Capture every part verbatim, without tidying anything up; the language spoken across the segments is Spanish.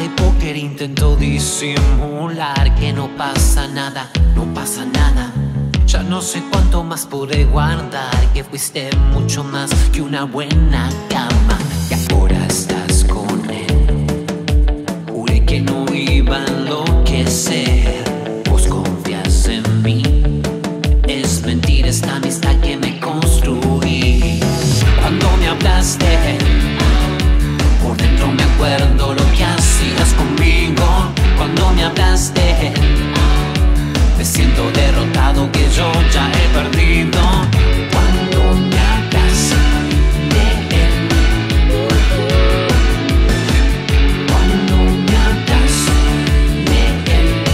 de póker intento disimular que no pasa nada, no pasa nada. Ya no sé cuánto más podré guardar, que fuiste mucho más que una buena cama. Y ahora estás con él. Juré que no iba a enloquecer. Vos confías en mí. Es mentira esta amistad que me construí. Cuando me hablaste, por dentro me acuerdo lo que hacías conmigo. Cuando me hablaste, me siento derrotado, que yo ya he perdido. Cuando me hablas de él, cuando me hablas de él.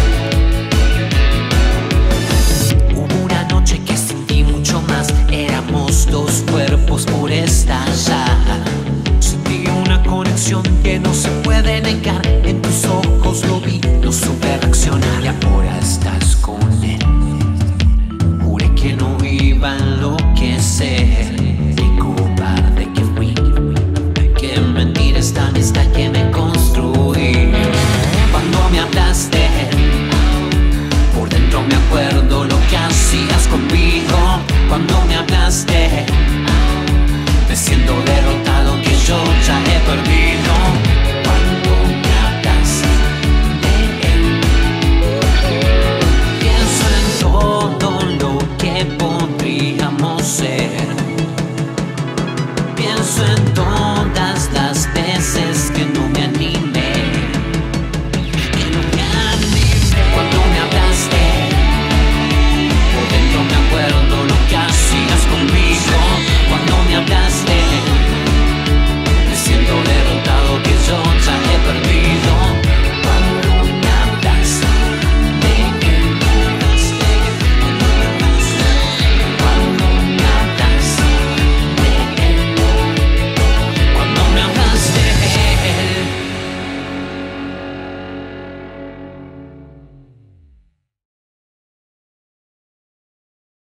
Hubo una noche que sentí mucho más. Éramos dos cuerpos por estallar. Sentí una conexión que no se puede negar. En tus ojos lo vi, no supe reaccionar. Y ahora estás con él. Juré que no iba a enloquecer.